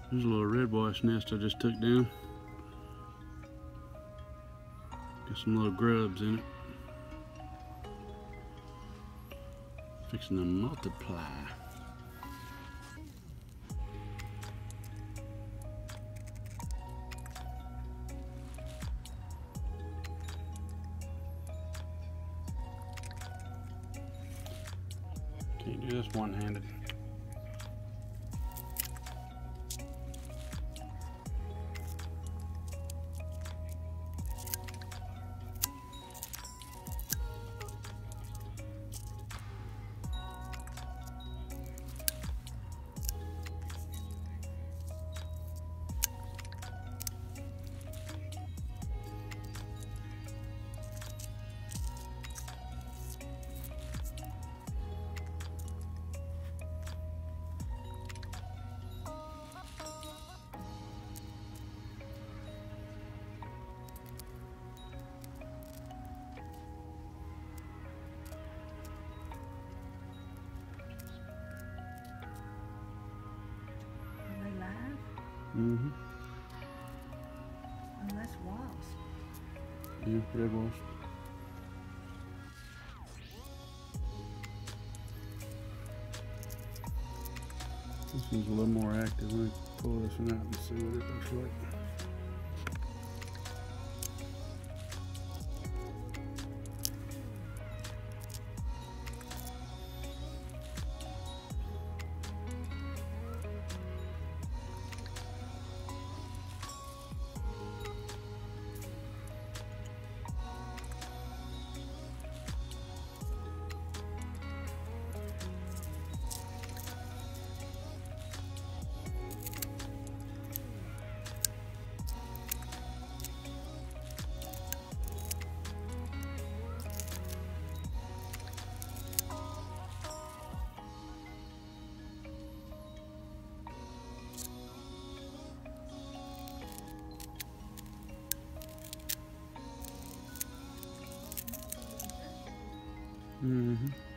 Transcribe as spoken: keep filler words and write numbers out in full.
There's a little red wasp nest I just took down. Got some little grubs in it. Fixing to multiply. Can't do this one-handed. Mm-hmm. Oh, that's wasp. Yeah, red wasp. This one's a little more active. Let me pull this one out and see what it looks like. Mm-hmm.